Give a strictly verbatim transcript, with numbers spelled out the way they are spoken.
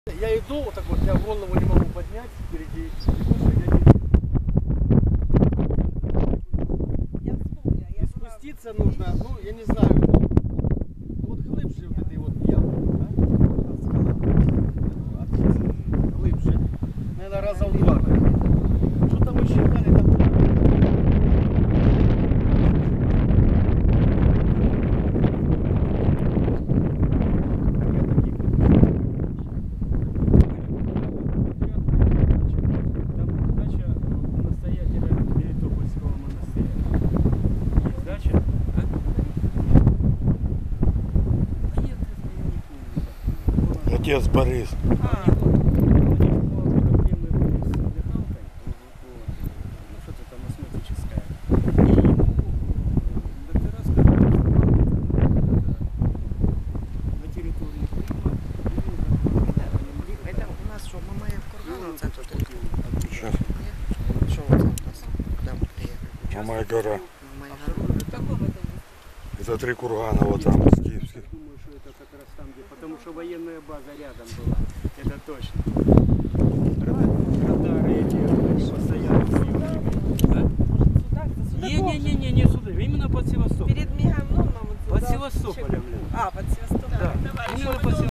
Я иду, вот так вот, я голову не могу поднять, впереди бегущий, я не... Я вспомнила, я И была... спуститься нужно, ну, я не знаю, вот глубже вот этой вот ямы, да? От скала. От глубже. Наверное, раза в два. Что-то мы считали там. Отец Борис. А, это у нас что, Мамаев курган, оце тут? Що? Що оце у нас? Куди ми приїхали? Мамая гора. Мамая гора. В каком это месте? Это три кургана вот там, с киевских. Думаю, что это как раз там, где, потому что военная база рядом была, это точно. Радары эти постоянно съемки. Не-не-не, не сюда, именно под Севастополем. Перед Меганом вот Под сюда. Севастополем. А, под Севастополем. Да, именно под Севастополем.